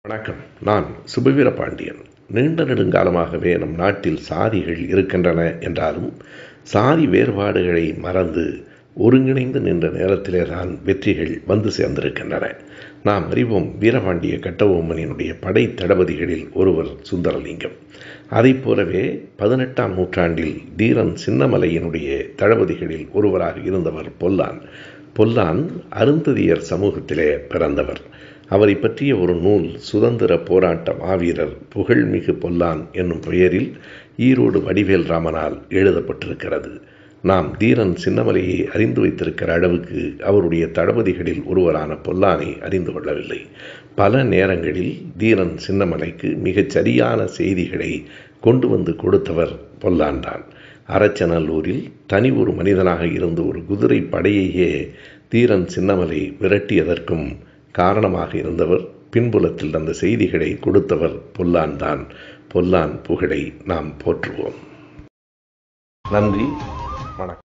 வணக்கம். நான் சுபவீர பாண்டியன். நீண்ட நெடுங்காலமாகவே நம் நாட்டில் சாதிகள் இருக்கின்றன என்றாலும் சாதி வேறுபாடுகளை மறந்து ஒருங்கிணைந்து நின்ற நேரத்திலே தான் வெற்றிகள் வந்து சேர்ந்திருக்கின்றன. நாம் அறிவோம், வீரபாண்டிய கட்டபொம்மனினுடைய படை தளபதிகளில் ஒருவர் சுந்தரலிங்கம். அதைப் போலவே 18ஆம் நூற்றாண்டில் தீரன் சின்னமலையினுடைய தளபதிகளில் ஒருவராக இருந்தவர் பொல்லான். பொல்லான் அருந்ததியர் சமூகத்திலே பிறந்தவர். அவரை பற்றிய ஒரு நூல் சுதந்திர போராட்ட மாவீரர் புகழ்மிகு பொல்லான் என்னும் பெயரில் ஈரோடு வடிவேல் ராமனால் எழுதப்பட்டிருக்கிறது. நாம் தீரன் சின்னமலையை அறிந்து வைத்திருக்கிற அளவுக்கு அவருடைய தளபதிகளில் ஒருவரான பொல்லானை அறிந்து கொள்ளவில்லை. பல நேரங்களில் தீரன் சின்னமலைக்கு மிகச் சரியான செய்திகளை கொண்டு வந்து கொடுத்தவர் பொல்லான் தான். அரச்சநல்லூரில் தனி ஒரு மனிதனாக இருந்து ஒரு குதிரை படையையே தீரன் சின்னமலை விரட்டியதற்கும் காரணமாக இருந்தவர், பின்புலத்தில் அந்த செய்திகளை கொடுத்தவர் பொல்லான் தான். பொல்லான் புகழை நாம் போற்றுவோம். நன்றி, வணக்கம்.